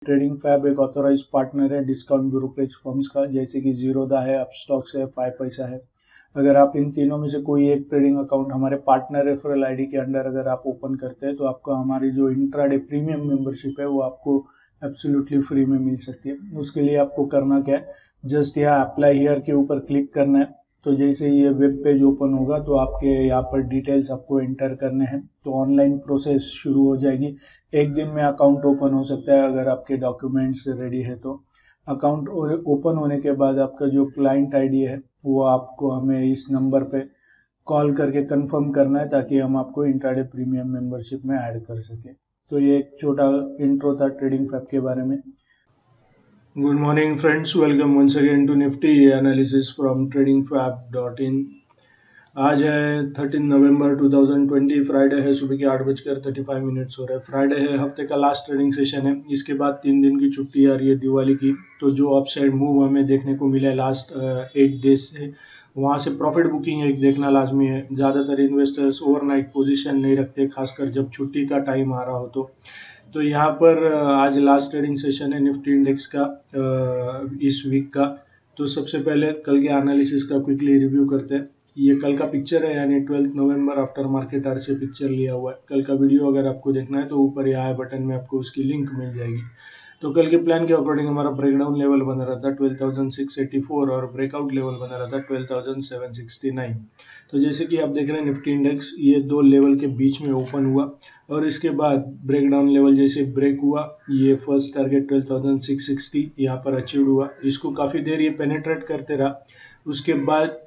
Trading fab एक authorised partner है discount brokerage firms का, जैसे कि जीरोधा है, अपस्टॉक्स है, 5पैसा है। अगर आप इन तीनों में से कोई एक ट्रेडिंग अकाउंट हमारे पार्टनर रेफरल आईडी के अंडर अगर आप ओपन करते हैं तो आपको हमारी जो इंट्राडे प्रीमियम मेंबरशिप है वो आपको एब्सोल्युटली फ्री में मिल सकती है। उसके लिए आपको करना क्या है, जस्ट यहाँ अप्लाई हियर के ऊपर क्लिक करना है। तो जैसे ये वेब पेज ओपन होगा तो आपके यहाँ पर डिटेल्स आपको एंटर करने हैं, तो ऑनलाइन प्रोसेस शुरू हो जाएगी। एक दिन में अकाउंट ओपन हो सकता है अगर आपके डॉक्यूमेंट्स रेडी है तो। अकाउंट ओपन होने के बाद आपका जो क्लाइंट आईडी है वो आपको हमें इस नंबर पे कॉल करके कंफर्म करना है, ताकि हम आपको इंट्राडे प्रीमियम मेंबरशिप में ऐड कर सके। तो ये एक छोटा इंट्रो था ट्रेडिंग फैब के बारे में। Good morning friends, welcome once again to nifty analysis from tradingfab.in। आज है 13 नवंबर 2020, फ्राइडे है, सुबह के 8:35 हो रहे हैं। फ्राइडे है, हफ्ते का लास्ट ट्रेडिंग सेशन है। इसके बाद 3 दिन की छुट्टी आ रही है दिवाली की। तो जो अपसाइड मूव हमें देखने को मिला है लास्ट 8 डेज से, वहाँ से प्रॉफिट बुकिंग एक देखना लाजमी है। ज़्यादातर इन्वेस्टर्स ओवरनाइट पोजीशन नहीं रखते, खासकर जब छुट्टी का टाइम आ रहा हो तो यहाँ पर आज लास्ट ट्रेडिंग सेशन है निफ्टी इंडेक्स का इस वीक का। तो सबसे पहले कल के एनालिसिस का क्विकली रिव्यू करते हैं। ये कल का पिक्चर है, यानी 12 नवंबर आफ्टर मार्केट आवर से पिक्चर लिया हुआ है। कल का वीडियो अगर आपको देखना है तो ऊपर यहाँ बटन में आपको उसकी लिंक मिल जाएगी। तो कल के प्लान के अकॉर्डिंग हमारा ब्रेकडाउन लेवल बना रहा था 12,684 और ब्रेकआउट लेवल बना रहा था 12,769। तो जैसे कि आप देख रहे हैं निफ्टी इंडेक्स ये दो लेवल के बीच में ओपन हुआ और इसके बाद ब्रेकडाउन लेवल जैसे ब्रेक हुआ, ये फर्स्ट टारगेट 12,660 यहाँ पर अचीव हुआ। इसको काफ़ी देर ये पेनेट्रेट करते रहा। उसके बाद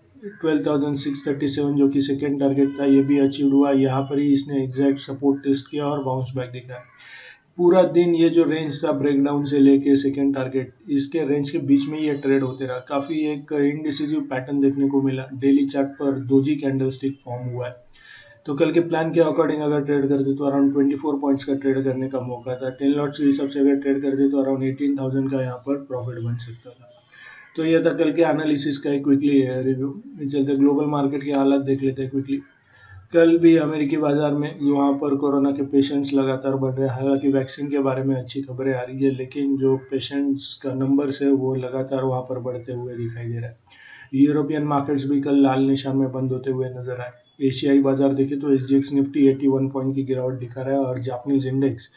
12,637 जो कि सेकेंड टारगेट था ये भी अचीव हुआ। यहाँ पर ही इसने एग्जैक्ट सपोर्ट टेस्ट किया और बाउंस बैक दिखाया। पूरा दिन ये जो रेंज था ब्रेकडाउन से लेके सेकेंड टारगेट, इसके रेंज के बीच में ये ट्रेड होते रहा। काफी एक इनडिसिजिव पैटर्न देखने को मिला। डेली चार्ट पर दोजी कैंडलस्टिक फॉर्म हुआ है। तो कल के प्लान के अकॉर्डिंग अगर ट्रेड करते तो अराउंड 24 पॉइंट्स का ट्रेड करने का मौका था। 10 लॉट्स के हिसाब से अगर ट्रेड करते तो अराउंड 18,000 का यहाँ पर प्रॉफिट बन सकता था। तो ये था कल के एनालिसिस का एक क्विकली रिव्यू। चलते ग्लोबल मार्केट के हालात देख लेते हैं क्विकली। कल भी अमेरिकी बाजार में वहाँ पर कोरोना के पेशेंट्स लगातार बढ़ रहे हैं। हालांकि वैक्सीन के बारे में अच्छी खबरें आ रही है, लेकिन जो पेशेंट्स का नंबर्स है वो लगातार वहाँ पर बढ़ते हुए दिखाई दे रहा है। यूरोपियन मार्केट्स भी कल लाल निशान में बंद होते हुए नजर आए। एशियाई बाजार देखे तो SGX निफ्टी 81 पॉइंट की गिरावट दिखा रहा है और जापानीज इंडेक्स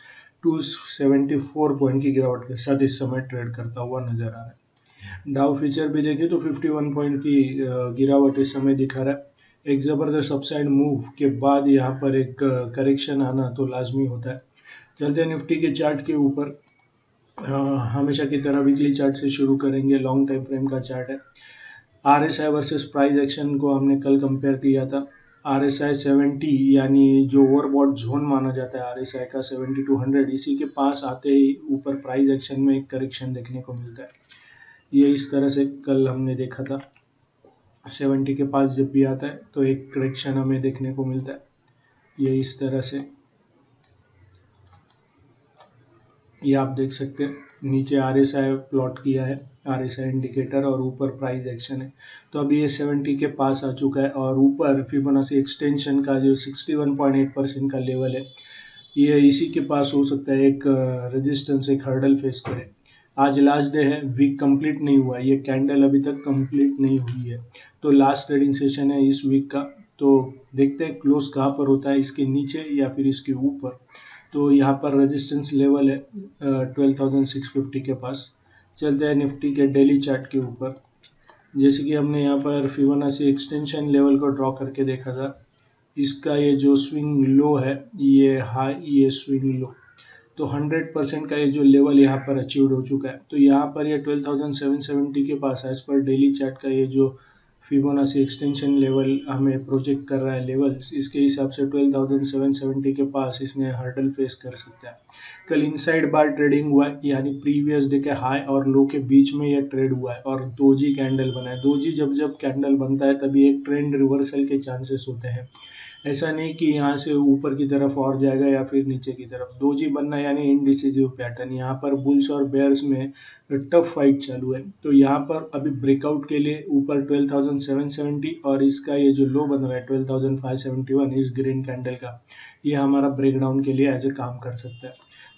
274 पॉइंट की गिरावट के साथ इस समय ट्रेड करता हुआ नजर आ रहा है। डाउ फ्यूचर भी देखे तो 51 पॉइंट की गिरावट इस समय दिखा रहा है। एक ज़बरदस्त अपसाइड मूव के बाद यहाँ पर एक करेक्शन आना तो लाजमी होता है। चलते हैं निफ्टी के चार्ट के ऊपर। हमेशा की तरह वीकली चार्ट से शुरू करेंगे। लॉन्ग टाइम फ्रेम का चार्ट है। RSI वर्सेस प्राइस एक्शन को हमने कल कंपेयर किया था। RSI 70 यानी जो ओवरबॉट जोन माना जाता है RSI का 70 to 100, इसी के पास आते ही ऊपर प्राइस एक्शन में एक करेक्शन देखने को मिलता है। ये इस तरह से कल हमने देखा था। 70 के पास जब भी आता है तो एक करेक्शन हमें देखने को मिलता है। ये इस तरह से ये आप देख सकते हैं। नीचे RSI प्लॉट किया है, RSI इंडिकेटर, और ऊपर प्राइस एक्शन है। तो अभी ये 70 के पास आ चुका है और ऊपर फिबोनाची एक्सटेंशन का जो 61.8% का लेवल है, ये इसी के पास हो सकता है एक रेजिस्टेंस, एक हर्डल फेस करे। आज लास्ट डे है, वीक कंप्लीट नहीं हुआ, ये कैंडल अभी तक कंप्लीट नहीं हुई है। तो लास्ट ट्रेडिंग सेशन है इस वीक का। तो देखते हैं क्लोज कहाँ पर होता है, इसके नीचे या फिर इसके ऊपर। तो यहाँ पर रेजिस्टेंस लेवल है 12,650 के पास। चलते हैं निफ्टी के डेली चार्ट के ऊपर। जैसे कि हमने यहाँ पर फिबोनाची एक्सटेंशन लेवल को ड्रॉ करके देखा था, इसका ये जो स्विंग लो है, ये हाई, ये स्विंग लो, तो 100% का ये जो लेवल यहाँ पर अचीव्ड हो चुका है। तो यहाँ पर ये 12,770 के पास एज पर डेली चार्ट का ये जो फिबोनाची एक्सटेंशन लेवल हमें प्रोजेक्ट कर रहा है लेवल्स, इसके हिसाब से 12,770 के पास इसने हर्डल फेस कर सकता है। कल इनसाइड बार ट्रेडिंग हुआ है, यानी प्रीवियस डे के हाई और लो के बीच में यह ट्रेड हुआ है और दोजी कैंडल बना है। दोजी जब जब कैंडल बनता है तभी एक ट्रेंड रिवर्सल के चांसेस होते हैं। ऐसा नहीं कि यहाँ से ऊपर की तरफ और जाएगा या फिर नीचे की तरफ। दोजी बनना यानी इनडिसिजिव पैटर्न। यहाँ पर बुल्स और बेयर्स में टफ फाइट चालू है। तो यहाँ पर अभी ब्रेकआउट के लिए ऊपर 12,770 और इसका ये जो लो बन रहा है 12,571 इस ग्रीन कैंडल का, ये हमारा ब्रेकडाउन के लिए एज ए काम कर सकता है।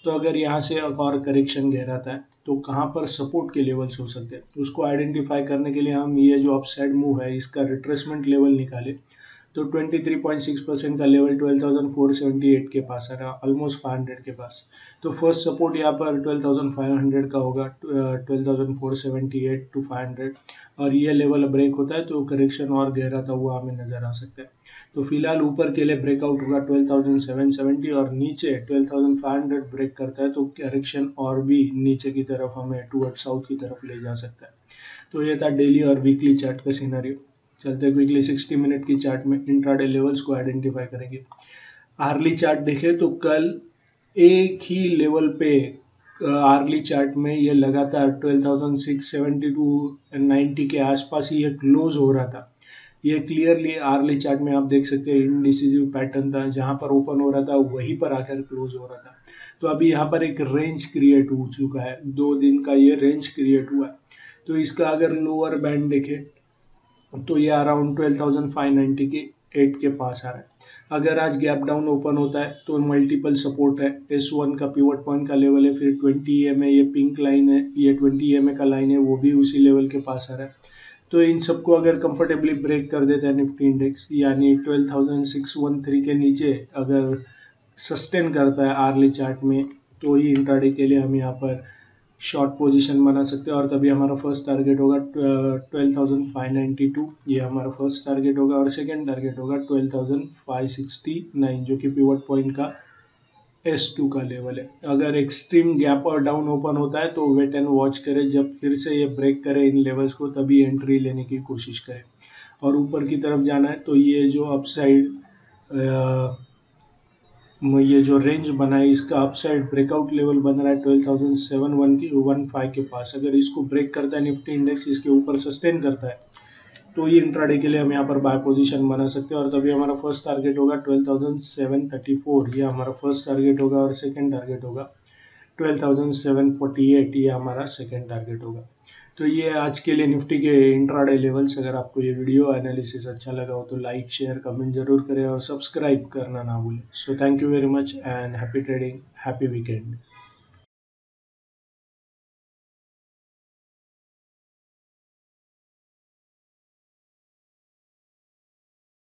तो अगर यहाँ से और करेक्शन गहराता है तो कहाँ पर सपोर्ट के लेवल्स हो सकते हैं, उसको आइडेंटिफाई करने के लिए हम ये जो अपसाइड मूव है इसका रिट्रेसमेंट लेवल निकाले तो 23.6% का लेवल 12,478 के पास आ रहा है, ऑलमोस्ट 500 के पास। तो फर्स्ट सपोर्ट यहाँ पर 12,500 का होगा, 12,478 टू 500, और ये लेवल ब्रेक होता है तो करेक्शन और गहराता हुआ हमें नजर आ सकता है। तो फिलहाल ऊपर के लिए ब्रेकआउट होगा 12,770 और नीचे 12,500 ब्रेक करता है तो करेक्शन और भी नीचे की तरफ हमें टूवर्ड साउथ की तरफ ले जा सकता है। तो ये था डेली और वीकली चार्ट का सिनेरियो। चलते क्विकली 60 मिनट की चार्ट में इंट्राडे लेवल्स को आइडेंटिफाई करेंगे। आर्ली चार्ट देखें तो कल एक ही लेवल पे आर्ली चार्ट में ये लगातार 12,670 टू 90 के आसपास ही ये क्लोज हो रहा था। ये क्लियरली आर्ली चार्ट में आप देख सकते हैं इनडिसिसिव पैटर्न था, जहां पर ओपन हो रहा था वहीं पर आकर क्लोज हो रहा था। तो अभी यहाँ पर एक रेंज क्रिएट हो चुका है, 2 दिन का ये रेंज क्रिएट हुआ है। तो इसका अगर लोअर बैंड देखें तो ये अराउंड 12,590 के 8 के पास आ रहा है। अगर आज गैप डाउन ओपन होता है तो मल्टीपल सपोर्ट है, S1 का पिवट पॉइंट का लेवल है, फिर 20 EMA ये पिंक लाइन है, ये 20 EMA का लाइन है, वो भी उसी लेवल के पास आ रहा है। तो इन सबको अगर कंफर्टेबली ब्रेक कर देता है निफ्टी इंडेक्स, यानी 12,613 के नीचे अगर सस्टेन करता है आर्ली चार्ट में, तो ही इंट्राडे के लिए हम यहाँ पर शॉर्ट पोजीशन बना सकते हैं। और तभी हमारा फर्स्ट टारगेट होगा 12,592, ये हमारा फर्स्ट टारगेट होगा, और सेकेंड टारगेट होगा 12,569 जो कि पिवट पॉइंट का S2 का लेवल है। अगर एक्सट्रीम गैप और डाउन ओपन होता है तो वेट एंड वॉच करें, जब फिर से ये ब्रेक करे इन लेवल्स को तभी एंट्री लेने की कोशिश करें। और ऊपर की तरफ जाना है तो ये जो अपसाइड ये जो रेंज बना है इसका अपसाइड ब्रेकआउट लेवल बन रहा है 12,715 के पास। अगर इसको ब्रेक करता है निफ्टी इंडेक्स, इसके ऊपर सस्टेन करता है तो ये इंट्राडे के लिए हम यहाँ पर बाय पोजीशन बना सकते हैं। और तभी हमारा फर्स्ट टारगेट होगा 12,734, ये हमारा फर्स्ट टारगेट होगा, और सेकेंड टारगेट होगा 12,748, ये हमारा सेकेंड टारगेट होगा। तो ये आज के लिए निफ्टी के इंट्राडे लेवल्स। अगर आपको ये वीडियो एनालिसिस अच्छा लगा हो तो लाइक शेयर कमेंट जरूर करें और सब्सक्राइब करना ना भूलें। So thank you very much and happy trading, happy weekend.